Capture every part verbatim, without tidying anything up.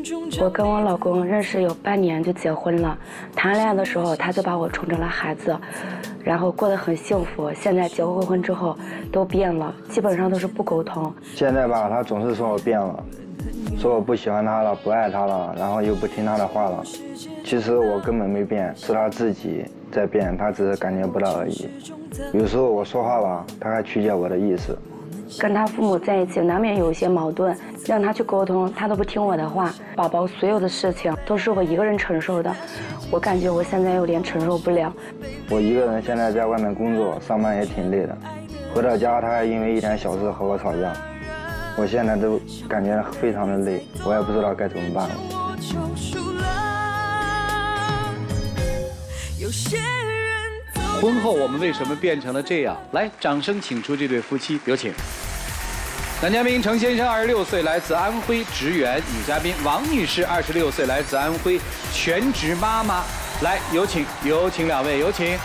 我跟我老公认识有半年就结婚了，谈恋爱的时候他就把我宠成了孩子，然后过得很幸福。现在结过婚之后都变了，基本上都是不沟通。 现在吧，他总是说我变了，说我不喜欢他了，不爱他了，然后又不听他的话了。其实我根本没变，是他自己在变，他只是感觉不到而已。有时候我说话吧，他还曲解我的意思。 跟他父母在一起难免有一些矛盾，让他去沟通，他都不听我的话。宝宝所有的事情都是我一个人承受的，我感觉我现在有点承受不了。 我一个人现在在外面工作上班也挺累的，回到家他还因为一点小事和我吵架，我现在都感觉非常的累，我也不知道该怎么办了。 婚后我们为什么变成了这样？来，掌声请出这对夫妻，有请。男嘉宾程先生，二十六岁，来自安徽职员；女嘉宾王女士，二十六岁，来自安徽，全职妈妈。来，有请，有请两位，有请。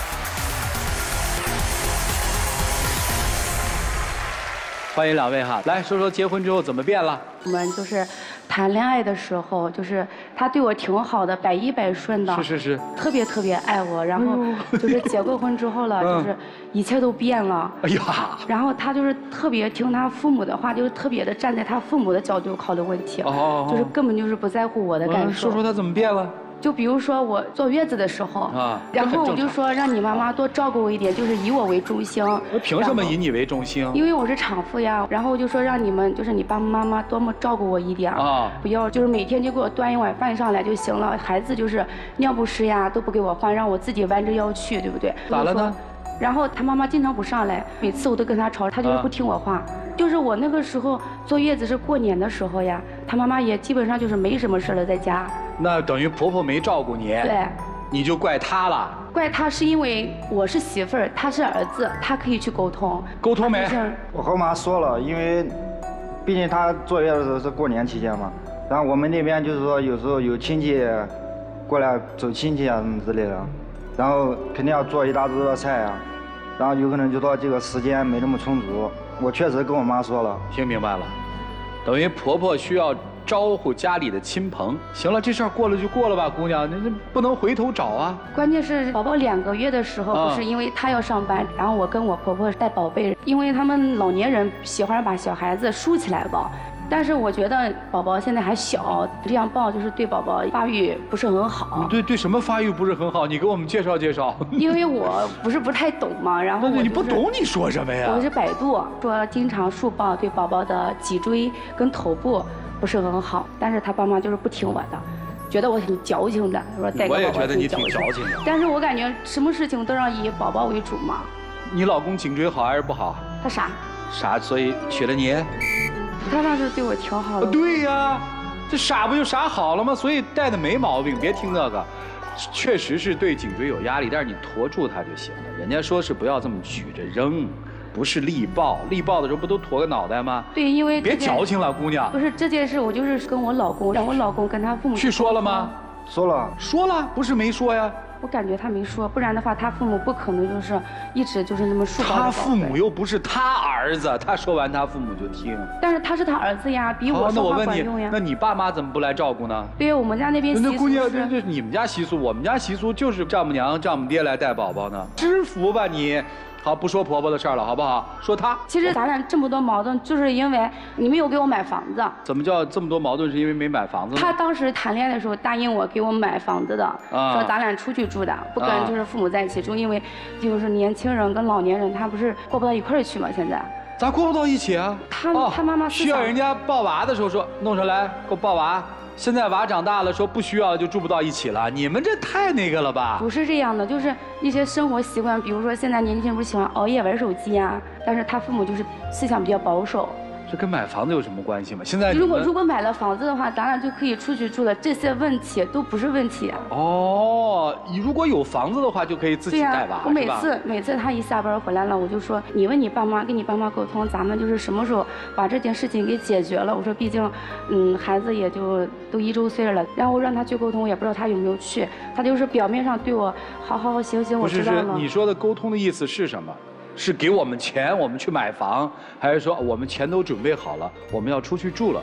欢迎两位哈，来说说结婚之后怎么变了？ 我们就是谈恋爱的时候，就是他对我挺好的，百依百顺的， 是是是， 特别特别爱我。然后就是结过婚之后了， 嗯、 就是一切都变了。 哎呀， 然后他就是特别听他父母的话，就是特别的站在他父母的角度考虑问题，哦，就是根本就是不在乎我的感受。 说说他怎么变了？ 就比如说我坐月子的时候啊，然后我就说让你妈妈多照顾我一点，就是以我为中心。 我凭什么以你为中心？ 因为我是产妇呀。然后我就说让你们就是你爸爸妈妈多么照顾我一点啊，不要就是每天就给我端一碗饭上来就行了。孩子就是尿不湿呀都不给我换，让我自己弯着腰去，对不对？ 咋了呢？ 然后他妈妈经常不上来，每次我都跟他吵，他就是不听我话。啊、就是我那个时候坐月子是过年的时候呀，他妈妈也基本上就是没什么事了，在家。 那等于婆婆没照顾你， 对， 你就怪她了。 怪她是因为我是媳妇儿，他是儿子，他可以去沟通。 沟通没？ 我和妈说了，因为毕竟他坐月子的时候是过年期间嘛，然后我们那边就是说有时候有亲戚过来走亲戚啊什么之类的，然后肯定要做一大桌的菜啊，然后有可能就到这个时间没那么充足。我确实跟我妈说了， 听明白了，等于婆婆需要招呼家里的亲朋。行了，这事儿过了就过了吧，姑娘，那不能回头找啊。 关键是宝宝两个月的时候，不是因为她要上班，然后我跟我婆婆带宝贝，因为他们老年人喜欢把小孩子竖起来抱。但是我觉得宝宝现在还小，这样抱就是对宝宝发育不是很好。 对对，什么发育不是很好？你给我们介绍介绍。 因为我不是不太懂嘛，然后我、就是、 你不懂你说什么呀？ 我是百度说经常竖抱对宝宝的脊椎跟头部不是很好，但是他爸妈就是不听我的，觉得我挺矫情的，说带个宝宝我也觉得你挺矫情的。 但是我感觉什么事情都要以宝宝为主嘛。 你老公颈椎好还是不好？ 他傻。 傻，所以娶了你。 他当时对我挺好的。 对呀，这傻不就傻好了吗？所以带的没毛病，别听那个，确实是对颈椎有压力，但是你驮住它就行了。人家说是不要这么举着扔，不是力抱，力抱的时候不都驮个脑袋吗？ 对，因为别矫情了，姑娘。 不是这件事，我就是跟我老公，让我老公跟他父母去说了吗？ 说了， 说了，不是没说呀。 我感觉他没说，不然的话，他父母不可能就是一直就是那么竖抱着宝贝。 他父母又不是他儿子，他说完他父母就听。 但是他是他儿子呀，比我说话管用呀。 那你爸妈怎么不来照顾呢？ 对，我们家那边习俗是。 那姑娘，这这你们家习俗，我们家习俗就是丈母娘、丈母爹来带宝宝呢。知福吧你。好，不说婆婆的事儿了，好不好？说她。 其实咱俩这么多矛盾，就是因为你没有给我买房子。 怎么叫这么多矛盾？是因为没买房子吗？ 他当时谈恋爱的时候答应我给我买房子的，啊、说咱俩出去住的，不跟就是父母在一起住，啊、因为就是年轻人跟老年人他不是过不到一块儿去嘛。现在咋过不到一起啊？ 他、哦、他妈妈需要人家抱娃的时候说弄上来给我抱娃。现在娃长大了，说不需要就住不到一起了，你们这太那个了吧？ 不是这样的，就是一些生活习惯，比如说现在年轻人不是喜欢熬夜玩手机啊，但是他父母就是思想比较保守。 这跟买房子有什么关系吗？现在如果如果买了房子的话，咱俩就可以出去住了，这些问题都不是问题。 哦，你如果有房子的话，就可以自己带娃， 啊、我每次每次他一下班回来了，我就说你问你爸妈，跟你爸妈沟通，咱们就是什么时候把这件事情给解决了。我说毕竟，嗯，孩子也就都一周岁了，然后让他去沟通，我也不知道他有没有去，他就是表面上对我好好好行行，我知道了。 不是，是你说的沟通的意思是什么？是给我们钱，我们去买房，还是说我们钱都准备好了，我们要出去住了？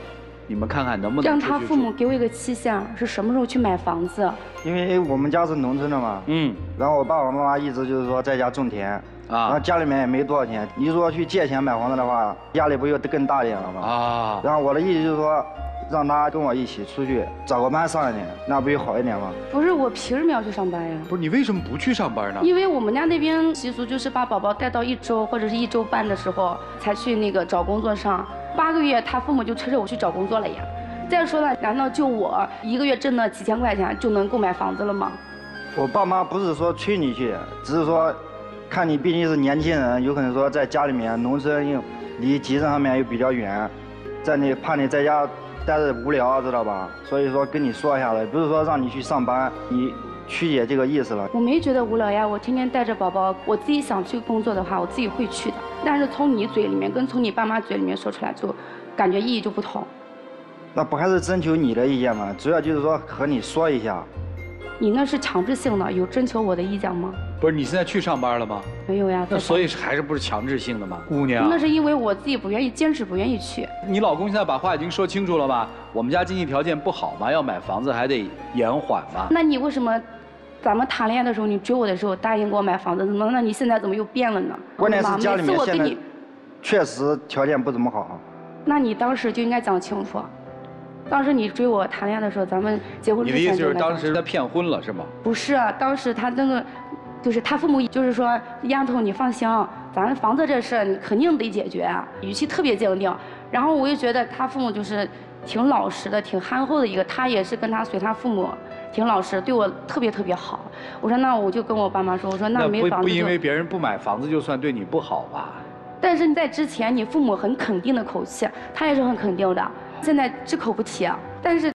你们看看能不能让出去住。 他父母给我一个期限，是什么时候去买房子？ 因为我们家是农村的嘛， 嗯， 然后我爸爸妈妈一直就是说在家种田，然后啊家里面也没多少钱。你如果去借钱买房子的话，压力不就更大一点了吗？ 啊， 然后我的意思就是说，让他跟我一起出去找个班上一点，那不就好一点吗？ 不是，我凭什么要去上班呀？ 不是你为什么不去上班呢？ 因为我们家那边习俗就是把宝宝带到一周或者是一周半的时候才去那个找工作上，八个月他父母就催着我去找工作了呀。再说了，难道就我一个月挣了几千块钱就能购买房子了吗？ 我爸妈不是说催你去，只是说，看你毕竟是年轻人，有可能说在家里面，农村又离集镇上面又比较远，在你怕你在家待着无聊，知道吧？所以说跟你说一下子，不是说让你去上班，你曲解这个意思了。 我没觉得无聊呀，我天天带着宝宝，我自己想去工作的话，我自己会去的。但是从你嘴里面跟从你爸妈嘴里面说出来，就感觉意义就不同。 那不还是征求你的意见吗？主要就是说和你说一下。 你那是强制性的，有征求我的意见吗？ 不是你现在去上班了吗？ 没有呀。 那所以还是不是强制性的吗？姑娘， 那是因为我自己不愿意，坚持不愿意去。 你老公现在把话已经说清楚了吧？我们家经济条件不好嘛，要买房子还得延缓嘛。 那你为什么，咱们谈恋爱的时候，你追我的时候答应给我买房子，怎么？那你现在怎么又变了呢？ 关键是家里面现在每次我跟你， 确实条件不怎么好。 那你当时就应该讲清楚。当时你追我谈恋爱的时候，咱们结婚你的意之前思就是当就应该讲清楚时他骗婚了是吗？ 不是啊，当时他那个，就是他父母就是说，丫头你放心，咱房子这事儿你肯定得解决啊，语气特别坚定。然后我就觉得他父母就是挺老实的，挺憨厚的一个，他也是跟他随他父母挺老实，对我特别特别好。我说那我就跟我爸妈说，我说那没不不房子就。 因为别人不买房子就算对你不好吧？ 但是在之前你父母很肯定的口气，他也是很肯定的，现在只口不提。但是